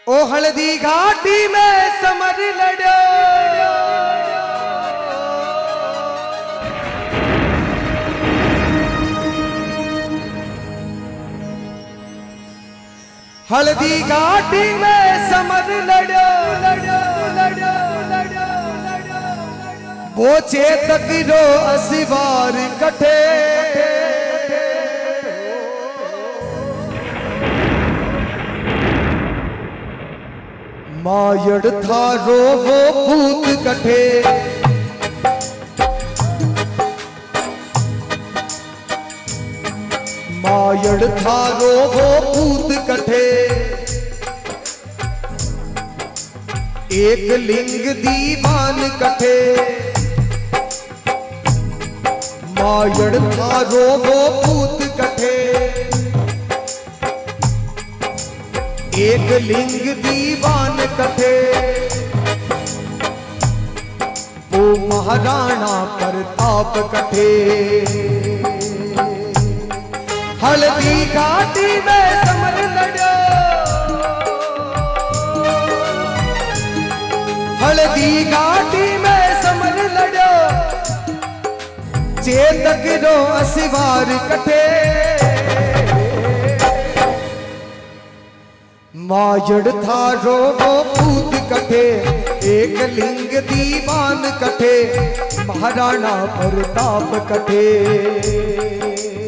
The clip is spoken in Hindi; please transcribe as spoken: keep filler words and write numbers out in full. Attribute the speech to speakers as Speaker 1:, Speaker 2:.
Speaker 1: ओ हल्दी घाटी में समर लड़ो, हल्दी घाटी में समर लड़ो लड़ो लड़ो लड़ो लड़ो वो चेतक रो असिवार कठे मायड़ थारो वो भूत कठे मायड़ थारो वो भूत कठे एक लिंग दीवान कठे मायड़ थारो वो भूत कठे एक लिंग दीवान कठे वो महाराणा प्रताप कठे हल्दी घाटी में समर लड़ो हल्दी घाटी में समर लड़ो चेतक रो असिवार कठे मायड़ थारो वो भूत कठे एक लिंग दीवान कठे महाराणा प्रताप कठे।